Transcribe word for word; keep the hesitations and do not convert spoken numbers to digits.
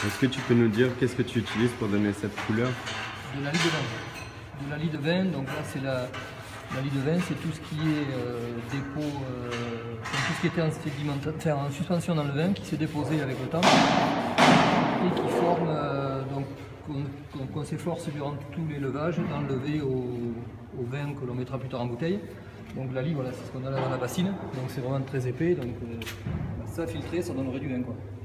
Est-ce que tu peux nous dire qu'est-ce que tu utilises pour donner cette couleur? De la lie de vin. De la lie de vin, donc là c'est la, la lie de vin, c'est tout ce qui est euh, dépôt, euh, tout ce qui était en, sédimenta- en suspension dans le vin qui s'est déposé avec le temps et qui forme, euh, donc qu'on qu'on s'efforce durant tous les levages d'enlever au, au vin que l'on mettra plus tard en bouteille. Donc la lie, voilà, c'est ce qu'on a là dans la bassine, donc c'est vraiment très épais, donc euh, ça filtré, ça donnerait du vin quoi.